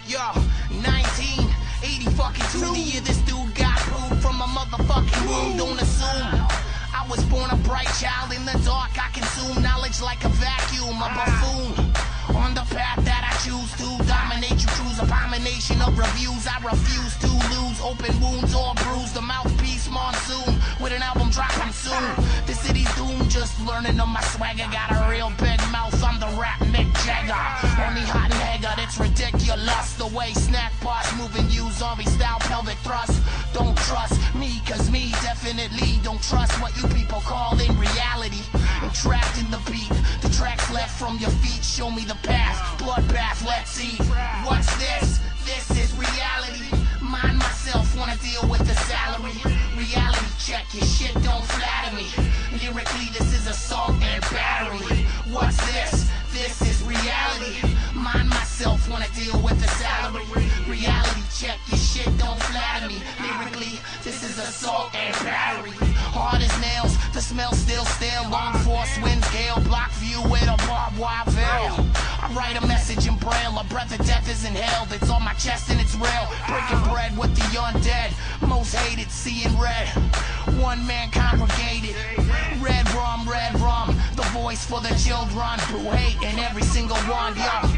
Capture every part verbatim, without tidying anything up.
Yo, nineteen eighty fucking two, the year this dude got booed from a motherfucking womb. Don't assume I was born a bright child. In the dark I consume knowledge like a vacuum. A buffoon on the path that I choose to dominate you, cruise abomination of reviews. I refuse to lose, open wounds all bruised. The mouthpiece monsoon with an album dropping soon. The city's doomed, just learning of my swagger. Got a real big mouth, I'm the rap Mick Jagger. Only hot nigga, it's ridiculous the way snack bars moving you, zombie style pelvic thrust. Don't trust me, cause me definitely don't trust what you people call in reality. Entrapped in the beat, the tracks left from your feet show me the path. Bloodbath, let's see. What's this? This is reality. Mind myself, wanna deal with the salary. Reality check, your shit don't flatter me. Lyrically, this is assault and battery. What's this? This is reality. Mind myself, wanna deal with the salary. Reality check, your shit don't flatter me. Lyrically, this is assault and battery. Hard as nails, the smell still stale. Long force winds, gale, block view with a barbed wire veil. I write a message in braille, a breath of death is inhaled. It's on my chest and it's real. Breaking bread with the undead, most hated, seeing red. One man congregated. Red rum, red rum, the voice for the children who hate in every single one, yo.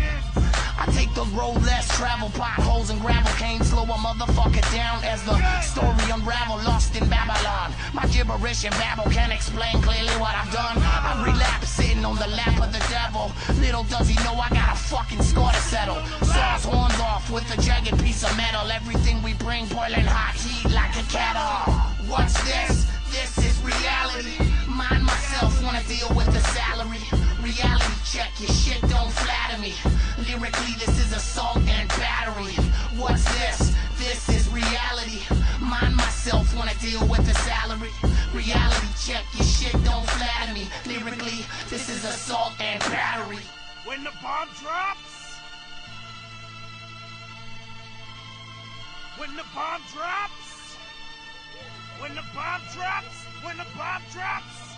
I take the road less traveled, potholes and gravel canes slow a motherfucker down as the story unravel, lost in Babylon. My gibberish and babble can't explain clearly what I've done. I relapse sitting on the lap of the devil. Little does he know I got a fucking score to settle. Saws horns off with a jagged piece of metal. Everything we bring boiling hot heat like a kettle. What's this? This is reality. Mind myself, wanna deal with the salary. Reality check, your shit don't flatter me. Lyrically, this is assault and battery. What's this? This is reality. Mind myself, wanna deal with the salary. Reality check, your shit don't flatter me. Lyrically, this is assault and battery. When the bomb drops, when the bomb drops, when the bomb drops, when the bomb drops.